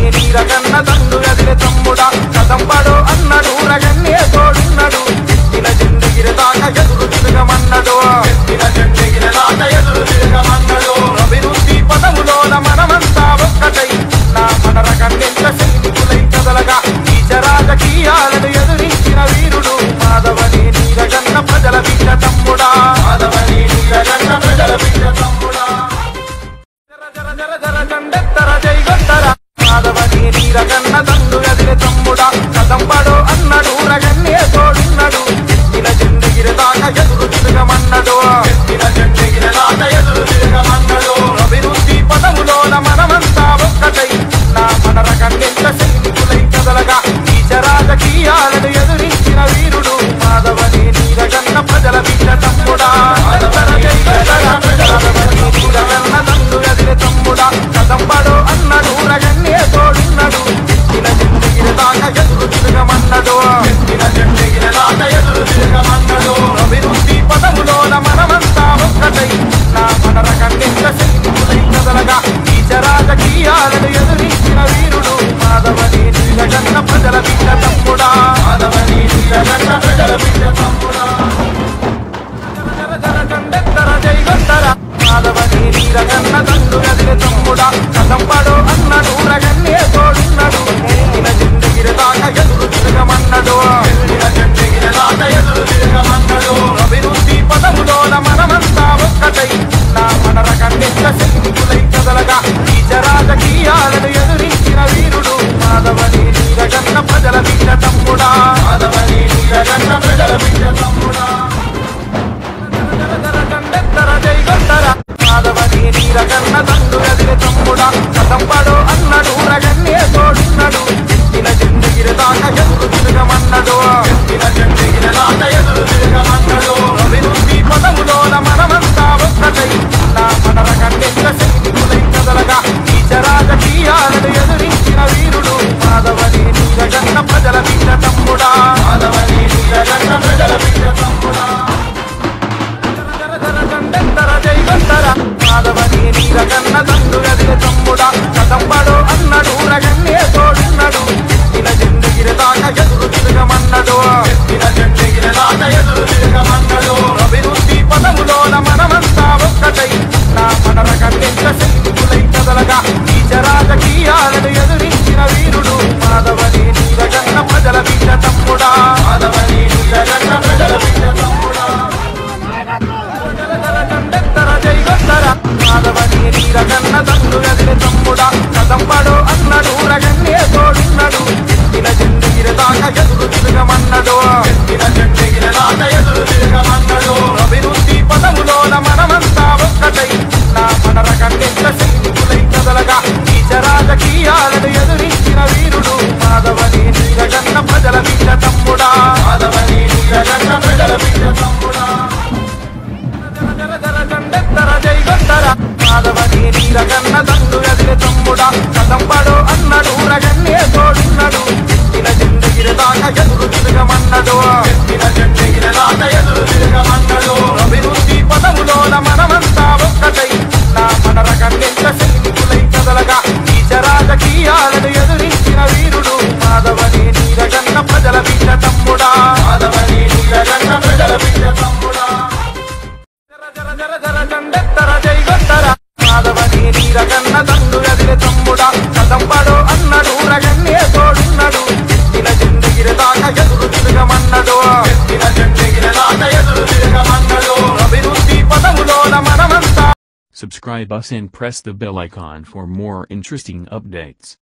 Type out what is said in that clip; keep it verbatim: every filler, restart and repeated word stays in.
నీరగన్న తండు గదిలే తమ్ముడా కదంబడు అన్నడు రగన్నే తోడున్నడు ఎత్తిన జెండగిరి దాకా ఎదురు తిరగమన్నడు ఎత్తిన జెండగిరి దాకా ఎదురు తిరగమన్నడు అభివృద్ధి పదములోన మనమంతా ఒక్కటై నా మన రగన్నెంత సైనికులై కదలగా నీచ రాజకీయాలను ఎదురించిన వీరుడు మాధవని నీరగన్న ప్రజల బిడ్డ తమ్ముడా మాధవని నీరగన్న ప్రజల బిడ్డ తమ్ముడా జర జర జర జండెత్తర జై గొంతర మాధవని నీరగన్న తండు గదిలే తమ్ముడా కదంబడు అన్నడు రగన్నే తోడున్నడు ఎత్తిన జెండగిరి దాకా ఎదురు తిరగమన్నడు ఎత్తిన జెండగిరి దాకా ఎదురు తిరగమన్నడు అభివృద్ధి పదములోన మనమంతా ఒక్కటై నా మన రగన్నెంత సైనికులై కదలగా నీచ రాజకీయాలను ఎదురించిన వీరుడు మాధవని నీరగన్న ప్రజల బిడ్డ తమ్ముడా నీరగన్న తండు గదిలే తమ్ముడా కదంబడు అన్నడు రగన్నే తోడున్నడు ఎత్తిన జెండగిరి దాకా ఎదురు తిరగమన్నడు ఎత్తిన జెండగిరి దాకా ఎదురు తిరగమన్నడు అభివృద్ధి పదములోన మనమంతా ఒక్కటై నా మన రగన్నెంత సైనికులై కదలగా నీచ రాజకీయాలను ఎదురించిన వీరుడు మాధవని నీరగన్న ప్రజల బిడ్డ తమ్ముడా మాధవని నీరగన్న ప్రజల బిడ్డ తమ్ముడా జర జర జండెత్తర జై గొంతర మాధవని నీరగన్న తండు గదిలే తమ్ముడా కదంబడు అన్నడు రగన్నే తోడున్నడు ఎత్తిన జెండగిరి దాకా ఎదురు తిరగమన్నడు ఎత్తిన జెండగిరి దాకా ఎదురు తిరగమన్నడు అభివృద్ధి పదములోన మనమంతా ఒక్కటై నా మన రగన్నెంత సైనికులై కదలగా నీచ రాజకీయాలను ఎదురించిన వీరుడు మాధవని నీరగన్న ప్రజల బిడ్డ తమ్ముడా మాధవని నీరగన్న ప్రజల బిడ్డ తమ్ముడా జర జర జండెత్తర జై గొంతర మాధవని నీరగన్న తండు గదిలే తమ్ముడా కదంబడు అన్నడు రగన్నే తోడున్నడు ఎత్తిన జెండగిరి దాకా ఎదురు తిరగమన్నడు ఎత్తిన జెండగిరి దాకా ఎదురు తిరగమన్నడు అభివృద్ధి పదములోన మనమంతా ఒక్కటై నా మన రగన్నెంత సైనికులై కదలగా నీచ రాజకీయాలను ఎదురించిన వీరుడు మాధవని నీరగన్న ప్రజల బిడ్డ తమ్ముడా మాధవని నీరగన్న ప్రజల బిడ్డ తమ్ముడా జర జర జండెత్తర జై గొంతర మాధవని నీరగన్న తండు గదిలే తమ్ముడా కదంబడు అన్నడు రగన్నే తోడున్నడు ఎత్తిన జెండగిరి దాకా ఎదురు తిరగమన్నడు ఎత్తిన జెండగిరి దాకా ఎదురు తిరగమన్నడు అభివృద్ధి పదములోన మనమంతా ఒక్కటై నా మన రగన్నెంత సైనికులై కదలగా నీచ రాజకీయాలను ఎదురించిన వీరుడు మాధవని నీరగన్న ప్రజల బిడ్డ తమ్ముడా మాధవని నీరగన్న ప్రజల బిడ్డ తమ్ముడా జర జర జండెత్తర జై గొంతర మాధవని నీరగన్న తండు గదిలే తమ్ముడా కదంబడు అన్నడు రగన్నే తోడున్నడు ఎత్తిన జెండగిరి దాకా ఎదురు తిరగమన్నడు ఎత్తిన జెండగిరి దాకా ఎదురు తిరగమన్నడు అభివృద్ధి పదములోన మనమంతా ఒక్కటై నా మన రగన్నెంత సైనికులై కదలగా నీచ రాజకీయాలను ఎదురించిన వీరుడు మాధవని నీరగన్న ప్రజల బిడ్డ తమ్ముడా మాధవని నీరగన్న ప్రజల బిడ్డ తమ్ముడా జర జర జండెత్తర జై గొంతర మాధవని నీరగన్న తండు గదిలే తమ్ముడా కదంబడు అన్నడు రగన్నే తోడున్నడు ఎత్తిన జెండగిరి దాకా ఎదురు తిరగమన్నడు ఎత్తిన జెండగిరి దాకా ఎదురు తిరగమన్నడు అభివృద్ధి పదములోన మనమంతా ఒక్కటై నా మన రగన్నెంత సైనికులై కదలగా నీచ రాజకీయాలను ఎదురించిన వీరుడు మాధవని నీరగన్న ప్రజల బిడ్డ తమ్ముడా మాధవని నీరగన్న ప్రజల బిడ్డ తమ్ముడా జర జర జర జర జండెత్తర జై గొంతర మాధవని నీరగన్న తండు గదిలే తమ్ముడా కదంబడు అన్నడు రగన్నే తోడున్నడు ఎత్తిన జెండగిరి దాకా ఎదురు తిరగమన్నడు ఎత్తిన జెండగిరి దాకా ఎదురు తిరగమన్నడు అభివృద్ధి పదములోన మనమంతా Subscribe us and press the bell icon for more interesting updates.